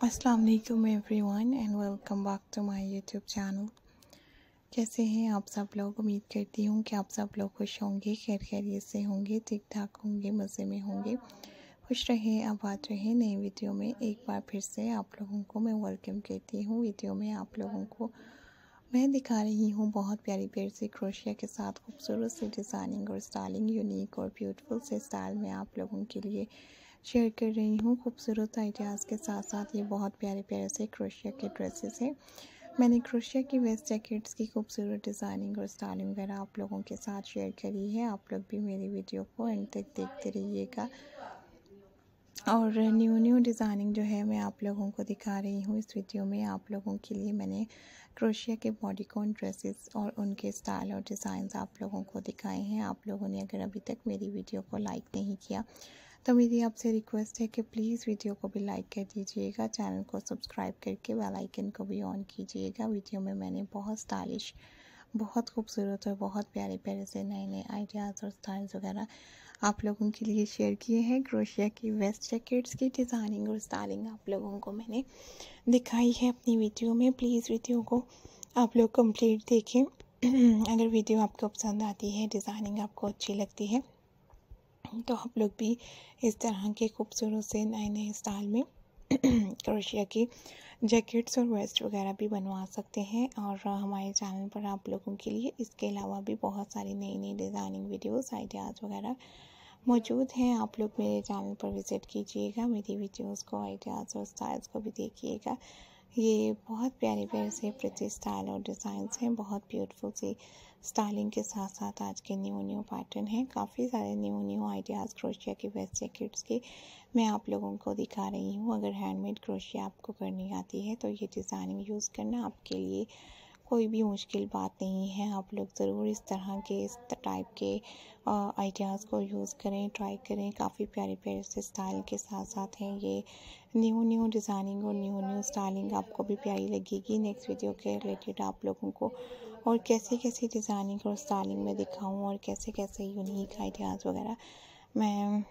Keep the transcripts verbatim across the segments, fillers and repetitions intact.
अस्सलाम वालेकुम everyone and welcome back to my YouTube channel. कैसे हैं आप सब लोग? उम्मीद करती हूँ कि आप सब लोग खुश होंगे, खैर खैरियत से होंगे, ठीक ठाक होंगे, मज़े में होंगे। खुश रहे, आबाद रहे। नई वीडियो में एक बार फिर से आप लोगों को मैं वेलकम कहती हूँ। वीडियो में आप लोगों को मैं दिखा रही हूँ बहुत प्यारी प्यारी सी क्रोशिया के साथ खूबसूरत सी डिज़ाइनिंग और स्टाइलिंग, यूनिक और ब्यूटीफुल से स्टाइल में आप लोगों के लिए शेयर कर रही हूँ। खूबसूरत आइडियाज़ के साथ साथ ये बहुत प्यारे प्यारे से क्रोशिया के ड्रेसेस हैं। मैंने क्रोशिया की वेस्ट जैकेट्स की खूबसूरत डिज़ाइनिंग और स्टाइलिंग वगैरह आप लोगों के साथ शेयर करी है। आप लोग भी मेरी वीडियो को एंड तक देखते रहिएगा और न्यू न्यू डिज़ाइनिंग जो है मैं आप लोगों को दिखा रही हूँ इस वीडियो में। आप लोगों के लिए मैंने क्रोशिया के बॉडीकॉन ड्रेसेस और उनके स्टाइल और डिज़ाइंस आप लोगों को दिखाए हैं। आप लोगों ने अगर अभी तक मेरी वीडियो को लाइक नहीं किया तो मेरी आपसे रिक्वेस्ट है कि प्लीज़ वीडियो को भी लाइक कर दीजिएगा, चैनल को सब्सक्राइब करके बेल आइकन को भी ऑन कीजिएगा। वीडियो में मैंने बहुत स्टाइलिश, बहुत खूबसूरत और बहुत प्यारे प्यारे से नए नए आइडियाज़ और स्टाइल्स वगैरह आप लोगों के लिए शेयर किए हैं। क्रोशिया की वेस्ट जैकेट्स की डिज़ाइनिंग और स्टाइलिंग आप लोगों को मैंने दिखाई है अपनी वीडियो में। प्लीज़ वीडियो को आप लोग कंप्लीट देखें। अगर वीडियो आपको पसंद आती है, डिज़ाइनिंग आपको अच्छी लगती है तो आप लोग भी इस तरह के खूबसूरत से नए नए स्टाइल में क्रोशिया की जैकेट्स और वेस्ट वगैरह भी बनवा सकते हैं। और हमारे चैनल पर आप लोगों के लिए इसके अलावा भी बहुत सारी नई नई डिज़ाइनिंग वीडियोस, आइडियाज़ वगैरह मौजूद हैं। आप लोग मेरे चैनल पर विज़िट कीजिएगा, मेरी वीडियोस को, आइडियाज़ और स्टाइल्स को भी देखिएगा। ये बहुत प्यारे प्यारे से प्रिटी स्टाइल और डिज़ाइंस हैं, बहुत ब्यूटीफुल सी स्टाइलिंग के साथ साथ आज के न्यू न्यू पैटर्न हैं। काफ़ी सारे न्यू न्यू आइडियाज़ क्रोशिया की वेस्ट जैकेट्स के मैं आप लोगों को दिखा रही हूँ। अगर हैंडमेड क्रोशिया आपको करनी आती है तो ये डिज़ाइनिंग यूज़ करना आपके लिए कोई भी मुश्किल बात नहीं है। आप लोग ज़रूर इस तरह के, इस टाइप के आइडियाज़ को यूज़ करें, ट्राई करें। काफ़ी प्यारे प्यारे से स्टाइल के साथ साथ हैं ये न्यू न्यू डिज़ाइनिंग और न्यू न्यू स्टाइलिंग आपको भी प्यारी लगेगी। नेक्स्ट वीडियो के रिलेटेड आप लोगों को और कैसी कैसी डिज़ाइनिंग और स्टाइलिंग में दिखाऊं और कैसे कैसे यूनिक आइडियाज़ वगैरह मैं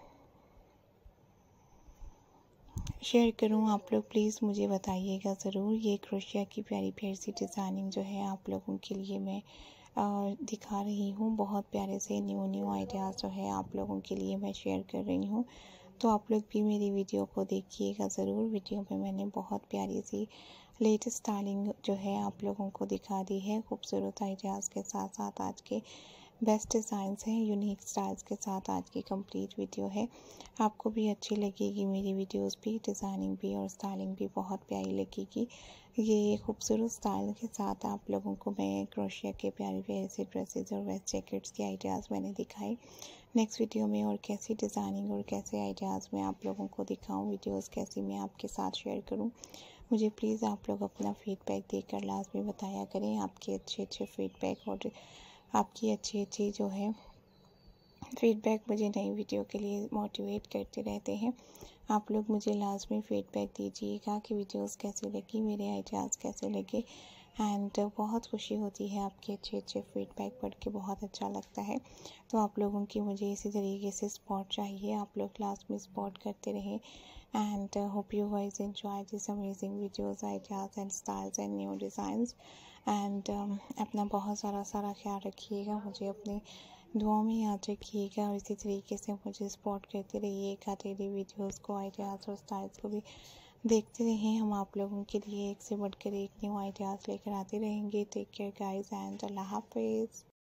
शेयर करूं, आप लोग प्लीज़ मुझे बताइएगा ज़रूर। ये क्रोशिया की प्यारी प्यारी सी डिज़ाइनिंग जो है आप लोगों के लिए मैं आ, दिखा रही हूँ। बहुत प्यारे से न्यू न्यू आइडियाज़ जो है आप लोगों के लिए मैं शेयर कर रही हूँ। तो आप लोग भी मेरी वीडियो को देखिएगा ज़रूर। वीडियो में मैंने बहुत प्यारी सी लेटेस्ट स्टाइलिंग जो है आप लोगों को दिखा दी है। खूबसूरत आइडियाज़ के साथ साथ आज के बेस्ट डिज़ाइंस हैं, यूनिक स्टाइल्स के साथ आज की कंप्लीट वीडियो है। आपको भी अच्छी लगेगी मेरी वीडियोस भी, डिज़ाइनिंग भी और स्टाइलिंग भी बहुत प्यारी लगेगी। ये खूबसूरत स्टाइल के साथ आप लोगों को मैं क्रोशिया के प्यारे प्यारे से ड्रेसेस और वेस्ट जैकेट्स के आइडियाज़ मैंने दिखाए। नेक्स्ट वीडियो में और कैसी डिज़ाइनिंग और कैसे आइडियाज़ मैं आप लोगों को दिखाऊं, वीडियोस कैसी मैं आपके साथ शेयर करूं, मुझे प्लीज़ आप लोग अपना फ़ीडबैक देकर लाजमी बताया करें। आपके अच्छे अच्छे फ़ीडबैक और आपकी अच्छी अच्छी जो है फ़ीडबैक मुझे नई वीडियो के लिए मोटिवेट करते रहते हैं। आप लोग मुझे लाजमी फ़ीडबैक दीजिएगा कि वीडियोस कैसी लगी, मेरे आइडियाज़ कैसे लगे। एंड बहुत खुशी होती है आपके अच्छे अच्छे फ़ीडबैक पढ़ के, बहुत अच्छा लगता है। तो आप लोगों की मुझे इसी तरीके से सपोर्ट चाहिए, आप लोग लाजमी सपोर्ट करते रहें। And hope you guys enjoy this amazing videos, ideas and styles and new designs. And अपना बहुत सारा सारा ख्याल रखिएगा, मुझे अपने दुआ में याद रखिएगा और इसी तरीके से मुझे सपोर्ट करते रहिएगा। डेली वीडियोस को, आइडियाज़ और स्टाइल्स को भी देखते रहें। हम आप लोगों के लिए एक से बढ़कर एक न्यू आइडियाज़ लेकर आते रहेंगे। टेक केयर गाइस एंड अल्लाह हाफिज़।